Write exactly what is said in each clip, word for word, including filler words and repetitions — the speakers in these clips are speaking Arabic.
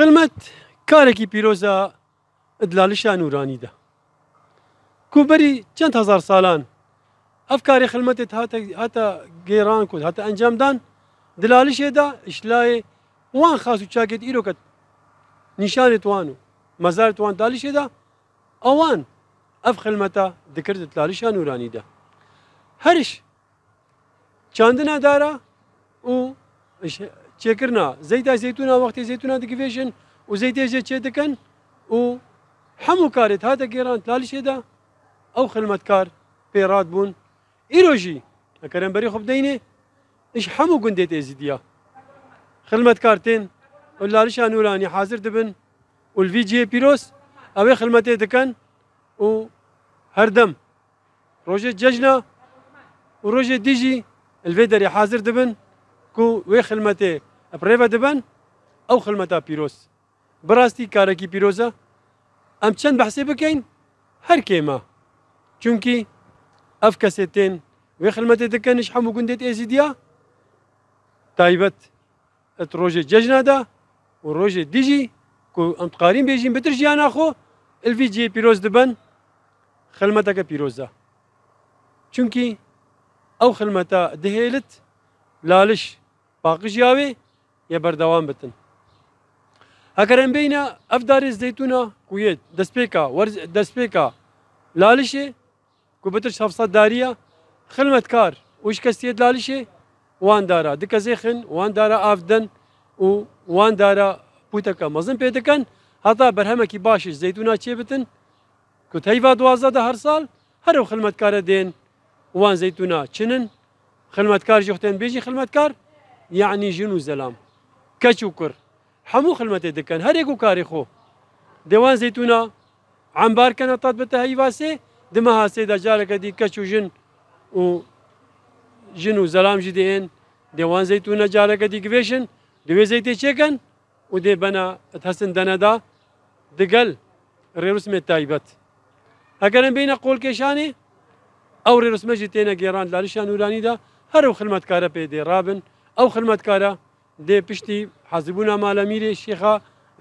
خلمت کارێکی پیرۆزە دلالشا نورانیدا کوبەری چەند هەزار ساڵان ئەف کاری خلمەتێت هاتە گێڕان کود هاتە ئەنجامدان دلالشێدا ئیشلایێ وان خاس و چاکێت ئیرۆکەت نیشانێت وان و مەزارێت وان دالیشێدا ئەوان ئەف خلمەتە دکردت دلالشا نورانیدا هەرش چاندنا دارە و چێکردنا زەیتا زەیتونە وەختی زەیتونە دەکەوێژن و زەیتێژێ چێ دەکەن و هەموو کارێت هاتە گێڕان دلالشێدا ئەو خلمەتکار پێڕات بوون ئیرۆژی ئەکەرەمبەری خۆ بدەینێ ئیش هەموو گوندێت ئێزیدیە خلمەتکار تێن و دلالشا نورانی حازر دەبن و الڤیجیە پیرۆز ئەوێ خلمەتێ دەکەن و هەردەم ڕۆژێ جەژنە و ڕۆژێ دیژی الڤێ دەرێ حازر دەبن کو وێ خلمەتێ ئەپڕێڤە دەبن ئەو خلمەتا پیرۆز بڕاستی کارێکی پیرۆزە ئەم چەند بەحسێ بکەین هەر کێمە چونکی ئەف کەسێ تێن وێ خلمەتێ دەکەنش هەموو گوندێت ئێزیدیە تایبەت ئەت ڕۆژێ جەژنەدا و ڕۆژێ دیژی کو ئەم قارین بێژین بتر ژیانە خۆ الڤیجیە پیرۆز دەبن خلمەتەکە پیرۆزە چونکی ئەو خلمەتە دەهێلت لالش باقیژیاوێ یە بەردەوام بتن ئەگەرم بینە ئەف دارێ زەیتونە کوێت دەستپێکە دەستپێکە لالشێ کو بتر هەفسەد داریە خلمەتکار وش کەسێت لالشێ وان دارە دکە زێخن وان دارە ئافدەن و وان دارە پوتەکە مەزن پێ دەکەن هەتا بەرهەمێکی باشش زەیتونە چێ بتن کو تەیڤا دوازدە هەر ساڵ هەرو خلمەتکارە دێن وان زەیتونە چنن خلمەتکار ژوختێن بێژی خلمەتکار یعنی ژن و زەلام کەچ و کوڕ هەموو خلمەتێ دەکەن هەرێک و کاری خۆ دێوان زەیتونە عەمبارکەنە تات بتە هەیڤاسێ دمە هاسێدا جارێکە دی کەچ و ژن و ژن و زەلامژی دێن دێوان زەیتونە جارێکە دی گوێشن دوێ زەیتێ چێکەن و دێ بەنە هەسن دەنەدا دگەل ڕێرسمێت تایبەت ئەگەرم بینە قۆڵکێشانێ ئەو ڕێرسمەژی تێنە گێڕان دلالشا نورانیدا هەرو خلمەتکارە پێ دێ ڕابن ئەو خلمەتکارە دێ پشتی حەزیبوونا مالەمیرێ شێخە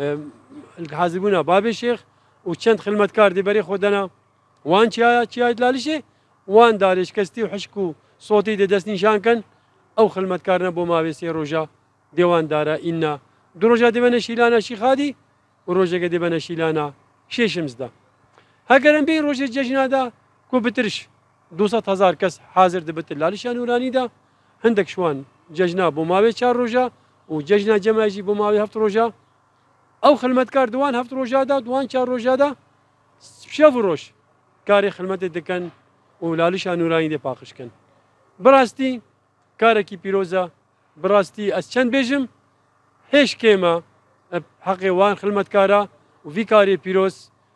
حەزیبوونا بابێ شێخ و چەند خلمەتکار دێ بەرێ خۆ دەنا وان چیایە چیای دلالشێ وان دارێش کەستی و حشک و سۆتی دێ دەست نیشانکەن ئەو خلمەتکارنە بۆ ماوێ سێ ڕۆژە دێوان دارە ئیننا دو ڕۆژە دێبەنە شیلانە شیخادی و ڕۆژێکە دێبەنە شیلانە شێشمزدا هەگەرم بێ ڕۆژێ جەژنادا کو بترش دووسەد هەزار کەس حازر دەبێت دلالشا نورانیدا هەندێک شوان جەژنا بۆ ماوەی چار ڕۆژە و جەژنا جەماژی بۆ ماوەی هەفت ڕۆژە ئەو خلمەتکار دوان هەفت ڕۆژادا دوان چار ڕۆژادا شەو ڕۆژ کاری خلمەتێ دەکەن و دلالشا نورانی دێ پاخشکەن بڕاستی کارێکی پیرۆزە بڕاستی ئەس چەند بێژم هێش کێمە حەقێ وان خلمەتکارە و وی کارێ پیرۆز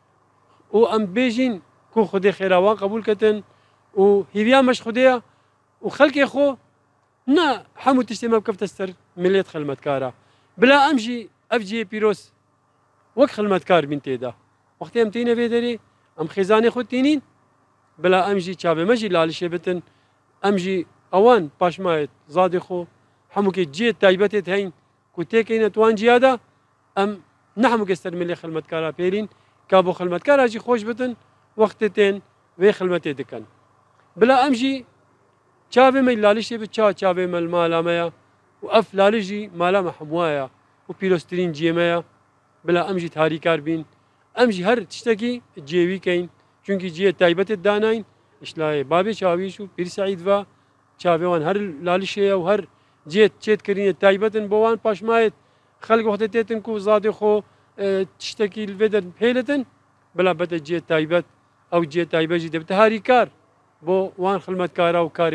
و ئەم بێژین کو خودێ خێراوان قبول کەتن و هیویامەش خودەیە و خەڵکێ خۆ نا هەموو تشتێمە بکەفتە سەر ملێت خلمەتکارە بلا ئەمژی ئەف جێ پیرۆز وەک خلمەتکار بین تێدا وەختی ئەم تینە وێ دەرێ ئەم خێزانێ خۆ تینین بلا ئەمژی چاوێمەژی لالشێ بتن ئەمژی ئەوان پاشمایەت زادێ خۆ هەمووکێ جێت تایبەتێت هەین کو تێکەینە توان جیادا ئەم نە هەمووکە سەر ملێ خلمەتکارە پێرین کا بۆ خلمەتکاراجی خۆش بتن وەختێ تێن وێ خلمەتێ دەکەن بلا ئەمژی چاوێمەی لالشێ بچ چا چاوێمە مالامەیە و ئەف لالژی مالامە هەموایە و پیرۆستترین جێمەیە بلا ئەمژی تاریکار بین ئەمژی هەر تشتێکی جێویکەین چونکی جێ تایبەتێت داناین ئیشلایە بابێ چاویش و پیرسەعیدڤە چاوێوان هەر لالشەیە و هەر جێت چێتکردنیە تایبەتن بۆوان پاشمایەت خەڵک وەختە تێتن و زادێ خۆ تشتێکی لێ دەر پێلتن بلا بەتە جێ تایبەت ئەو جێ تایبەتی دەبتە هاریکار بۆ وان خلمەتکارە و کاری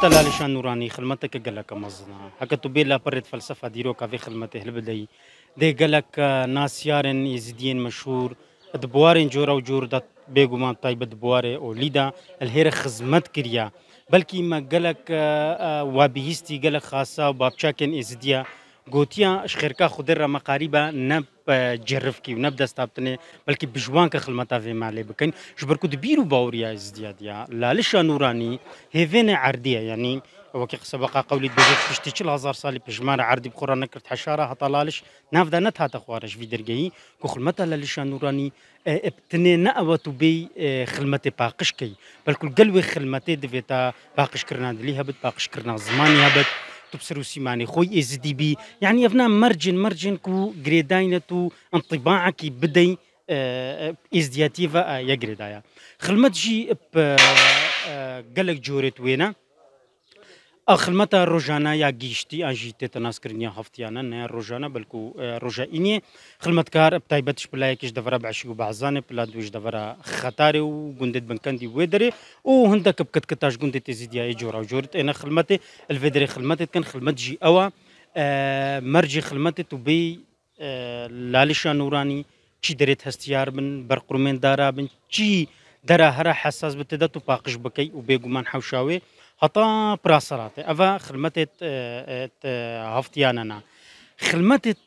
خلمت لالشان نوراني خلمتك قالك مزنا هكا تبيلا برد فلسفة ديرو كافي خلمته البدي دي قالك ناس يارن يزيدين مشهور دبوارين جورا وجور دات بيجو ما طيب دبواري او ليدا الهير خزمت كريا بلكي ما قالك وابيستي قالك خاصة وبابشاكن ازديا قوتيا شخيركا خضر مقاربة نب جرفكي ونبدا استابتني بلكي بجوانك خلمتا في مالي بكن جبركو دبيرو باوريا ازدياديا لا ليش نوراني هيفين عرديه يعني وكي سبق قولي بجوك تشتيش الهزار صالي بجمار عردي بقرا نكرت حشاره هطلالش نافدا نتها تخوارش في درجي كو خلمتا لا ليش نوراني ابتني نأوتو بي خلمتي باقشكي بلكو قلوي خلمتي دفيتا باقش كرنا دلي هبت باقش كرنا زماني هبت تبصروا سيماني خوي از دي بي يعني يفنا مرجن مرجن كو جريداينتو انطباعك بدي ازدياتيفا يا جريدايا خلمت جي ب قالك جوريت وينا خلمتا روجانا يا جيشتي اجي تتناس كرنيا هفتيانا نا روجانا بلكو روجا اني خلمت كار بتايبتش بلايكش دفرا بعشي وبعزاني بلا دوش دفرا خطاري وقندت بنكندي ويدري وهندك بكت كتاش قندت زيديا جورا وجورت انا خلمتي الفيدري خلمتي كان خلمت جي اوا آه مرجي خلمتي تبي آه لالشا نوراني چی دريت هستيار من برقرمين دارا بن چی درا هرا حساس بتدتو باقش بكي وبيقومان حوشاوي هطا براسراتي افا خلمتت هفتياننا خلمتت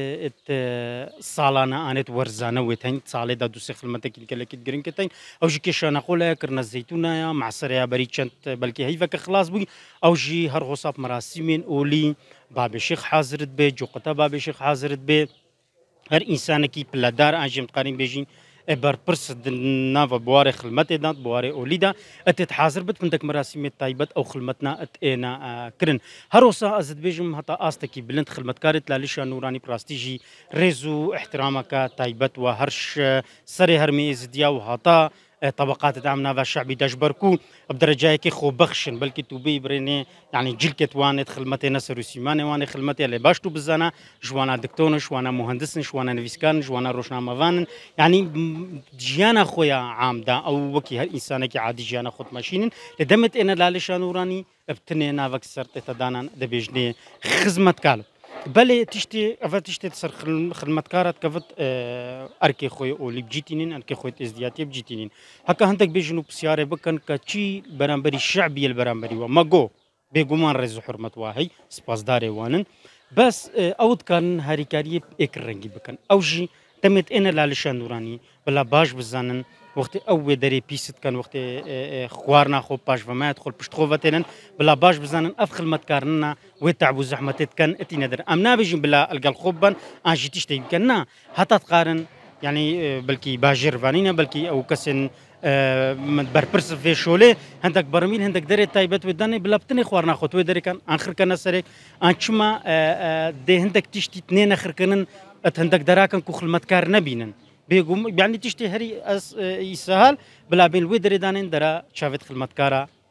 صالانا انت ورزانه وتين صالي دا دوسي خلمتك الكلك جرين كتين او جي كيشانا قولا كرنا الزيتونه يا معصريا بريتشنت بلكي هيفك خلاص بي او جي هرغوصاف مراسمين اولي باب الشيخ حاضرت بي جوقتا باب الشيخ حاضرت بي هر انسان کی پلدار انجام قارن بیجین بر پرس ناف بواره خلمت داد بواره اولیدا اتت حاضر بت فندك مراسم طيبت او خلمتنا ات انا كرن هروسا ازد بيجم حتى استكي بلند خلمت كارت لاليشا نوراني براستيجي ريزو احترامك طيبت وهرش سري هرمي ازديا وهطا طبقات دعمنا والشعبي دجبركو بدرجة كي خو بخشن بلكي توبي بريني يعني جلكت وانت خدمتي نصر وسيماني واني خدمتي اللي باشتو بالزنا جوانا دكتور جوانا مهندس جوانا نفيسكان جوانا روشنامه فان يعني جيانا خويا عامدا او وكي هالانسان كي عادي جيانا خط ماشين لدمت انا لالش نوراني ابتنينا فكسرت تدانا دبيجني خدمت كالو بله تشتي افا تشتي تصر خدمت كارت كفت اركي خوي او لي بجيتينين اركي خوي ازدياتي بجيتينين هكا هندك بيجنوب سياره بكن كتشي برامبري الشعبي البرامبري وما جو بيغمان رز حرمه واهي سباس داري وانن بس اود كان هاريكاري اكرنجي بكن اوجي تمت انا لالشان نوراني بلا باش بزانن وقت او دري بيست كان وقت خوارنا خو باش فما يدخل باش تخوفتن بلا باش بزانن افخل متكارنا وتعبوا زحمتت كان اتي ندر امنا بيجي بلا القى الخبن اجي تشتي كنا حتى تقارن يعني بلكي باجر فانينا بلكي او كسن من بربرس في شولي هندك برميل هندك دري تايبت وداني بلا بتني خوارنا خو دري كان اخر كان سرك انشما دي هندك تشتي اثنين اخر كان هندك دراكن كو خلمتكار نبينن بيقوم يعني تشتي هري يسهل بلا بين الودري دانين درا شافت خدمتكارا